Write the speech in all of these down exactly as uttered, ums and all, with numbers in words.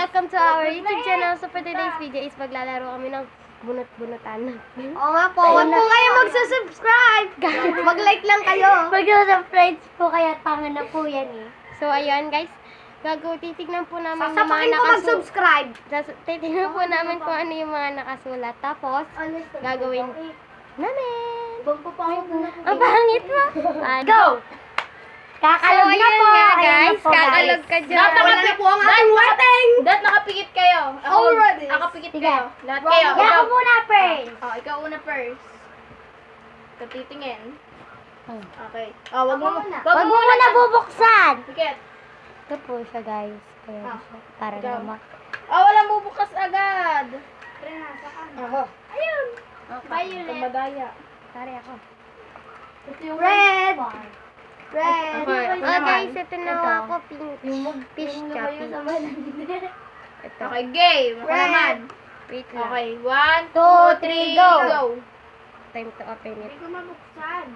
Welcome to our YouTube channel. So for today's video is maglalaro kami ng bunot-bunutan. Oo nga po. Huwag po kayo magsusubscribe. Mag-like lang kayo. Mag-subscribe po kaya tanga na po yan eh. So ayun guys. Gago, titignan po namin yung mga Sasapakin ko nakasulat. mag-subscribe. Titignan po namin kung ano yung mga nakasulat. Tapos, gagawin namin. Ang pangit mo. Go! Kakalog so, na po. nga guys. Ayan po, Kakalog ka dyan. Dapat nakapit po ang ating waiting. Dahil nakapikit kayo. Ako, Already. nakapikit Sige. kayo. Lahat kayo. Kaya ako muna first. Oh, ikaw una first. Ikaw titingin. Hmm. Okay. Oh, wag mo muna. Wag mo muna bubuksan. Pikit. Ito po siya guys. Kaya Ah, siya. Para ikaw. naman. Oh, walang bubukas agad. Aha. Ayun. Violet. Madaya. Pare ako. Red. Red. Okay, ako Oh naman. guys, ito na ako. Pink. Fish choppy. Ito. Okay, game. Ako Red. naman. Wait lang. Okay, one, Two, two, three, three, go. go. Time to open it. ko mabuksan.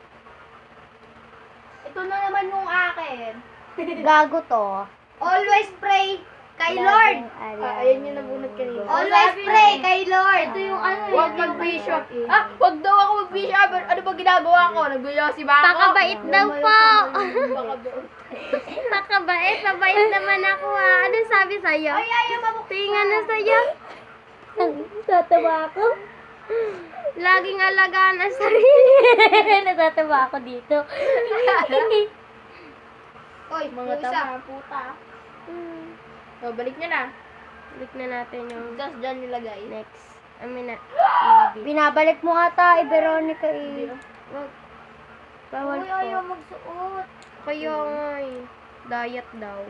Ito na naman yung akin. Gago to. Always pray kay Lord. Ah, ayan yung nabunot kanina. Always pray kay Lord. Ito yung ano Huwag mag-bishop. Ah, huwag daw ako mag-bishop. Ano ba ginagawa ko? Nag-yosi ba ako? Pakabait daw po. Pakabait. Pakabait. Mabait naman ako ah. Anong sabi sa'yo? Ay, ayaw mabuksan. Tingnan na sa'yo. Natatawa ako. Laging alagaan ang sarili. Natatawa ako dito. Oy, Mga isa. tama, puta. So, balik nyo na. Balik na natin yung Tapos dyan nilagay. next. Amin na. Maybe. Binabalik mo ata, eh, Veronica, eh. Wag. Bawal Uy, po. ayaw magsuot. Kaya nga eh. Diet daw.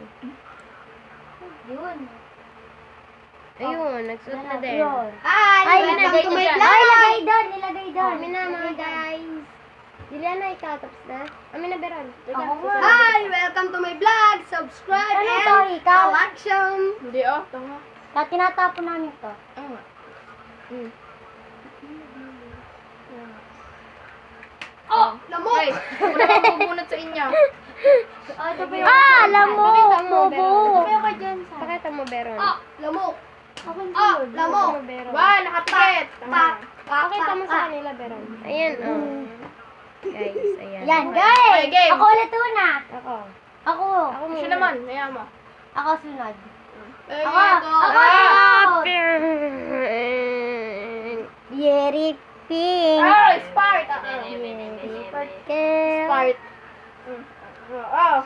Yun. Ayun, nagsuot na din. Hi, Ay, welcome nilagay to niyo my dyan. vlog. Ay, lagay doon. Nilagay doon. Oh, Amin na mga guys. Dilian na ikaw. Tapos na. Amin na, Beron. Ako nga. Hi, welcome to my vlog. Subscribe Ano and to, ikaw? action. Hindi oh, tama. Kaya tinatapon namin to. Ano nga? Mm. Oh, lamok. Okay, ako na mabubunot sa inyo. Ah, ito ba Ah, alam mo. Pakita mo, Bobo. Beron. Sabayan ka dyan, sa. Pakita mo, Beron. Ah, lamok. Ako Ah, lamok. mo, Beron. Ba, nakapikit. Pa, pa, Pakita mo pa, sa kanila, Beron. Ayan, oh. Guys, ayan. Yan, Okay, guys. game. Ako ulit una. Ako. Ako. Ako muna. Siya naman, kaya mo. Ako sunod. Eh, Ako. ito. Ako Ah! sunod. Yeri pink. Ah, Spart. Ah, ah. Spart. Spart. Mm. Oh.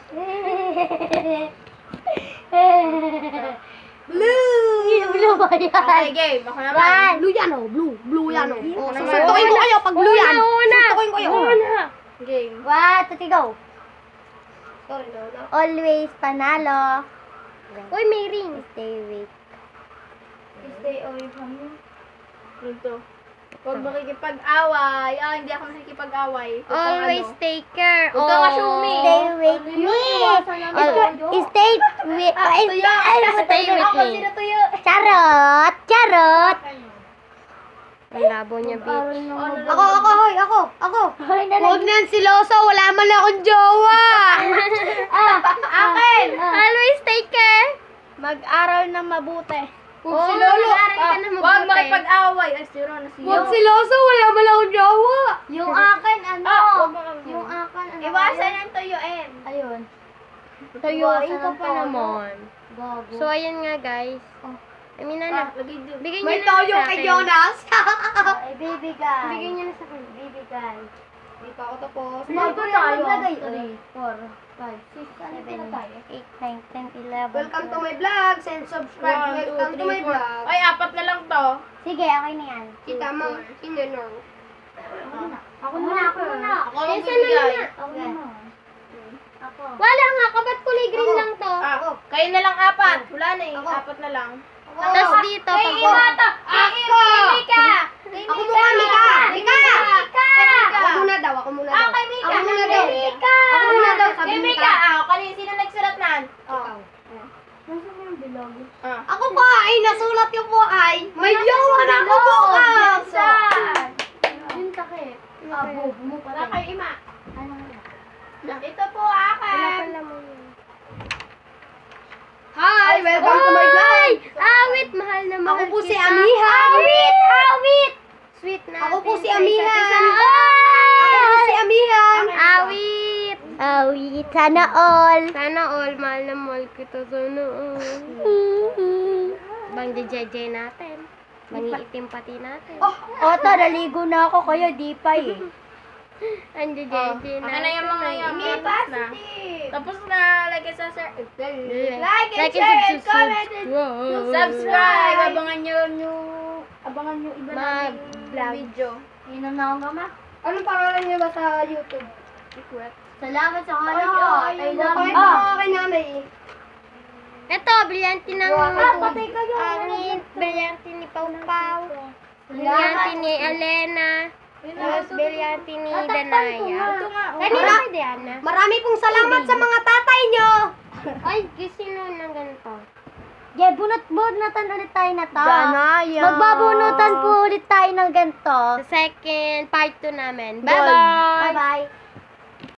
Blue. Blue ba yan? Okay, game. Ako naman. Blue yan oh, blue. Blue yan oh. Blue. Oh, Una. susuntukin ko kayo pag blue yan. Una, una. Susuntukin ko kayo. Una. Game. One, two, three, go. Sorry, no, no. Always panalo. Uy, may ring. Stay weak. Stay away from me. Ito. Huwag makikipag-away. Ah, hindi ako makikipag-away. Ito pang Always ano. take care. Huwag kang assuming. Stay with me. Al- Stay with Ay, ay, stay with Ako, me. sino tuyo? Charot! Charot! Ang labo niya, bitch. Ako, ako, hoy, ako, ako. Huwag nang siloso, wala man lang akong jowa. Akin! Always take care. Mag-aral na mabuti. Kung Oo, si Lolo, mag-aaral ka ah, na mabuti. huwag makipag-away. Ay, siro na siya. Huwag siloso, wala man lang akong jowa. Yung akin, ano? Ah, huwag mo Yung akin, ano? Iwasan ang tuyuin. Ayun. Tayuin ka ng pa todo. naman. Gago. So, ayan nga, guys. I mean, Ah, ano, lagay doon. bigay May niyo na lang toyo sa kay akin. Jonas. Ay, baby guy. Bigay niyo na sa akin. Baby guy. Hindi pa ako tapos. Bago tayo. maglagay. three, four, five, six, seven, eight, nine, ten, eleven. Welcome to my vlog. Send subscribe. One, two, Welcome to three, my four. vlog. Ay, apat na lang to. Sige, okay na yan. Kita mo. Sinunong. Ako muna, ako muna. Ako ang Yes, ano bibigay. na? Ako muna. Ako. Wala nga, kabat kulay green Ako. lang to. Ah, kayo na lang apat. Wala na eh. Ako. Apat na lang. Tapos dito, Kay pag... Iwata! Ako! Mika! Ako muna, Mika! Mika! Ako muna daw. Ako muna daw. Ah, kay Mika! Ako muna daw. Mika! Ako muna daw. Sabi Kay ni Mika! Mika. Ah, kanina sino nagsulat nan? Ikaw. Ah. Ako pa ay nasulat yung po ay. May jowa na ako bukas. Yung takip. Abo, mo Wala pala. kay Ima. Ano? Ito po Wala akin. pala mo yun. Hi, welcome to my vlog. mahal na mahal Ako po si kita. Amihan. Awit! Awit! Sweet natin. Ako po si sa Amihan. isa't isa. Ako po si Amihan. Awit! Awit. Sana all. Sana all, mahal na mahal kita. Sana all. Bang jejeje natin. Mangiitim pati natin. Oh, Oto, naligo na ako kayo, di pa eh. Ang jejeje natin. Ano na yung mga yung May tapos na. positive. Tapos na, like and subscribe. Like and share and comment and Subscribe! Abangan nyo yung, abangan nyo iba Mga namin vlog. video. Inom na ako, mama. Anong pangalan nyo ba sa YouTube? Ikwet. Salamat sa Ay, kanya. ay, I love bakit you. ako kay nanay eh? Ito, brilyante ng Ah, patay kayo. angin. Brilyante ni Pau Pau. Brilyante ni Elena. Tapos brilyante ni Danaya. Ito nga. oh. Kanina Mara- si Diana. Marami pong salamat sa mga tatay nyo. Ay, sino ng ganito? Yeah, bunot-bunotan ulit tayo na to. Danaya. Magbabunutan po ulit tayo ng ganito. Sa second part two namin. Bye. Bye-bye! Bye-bye.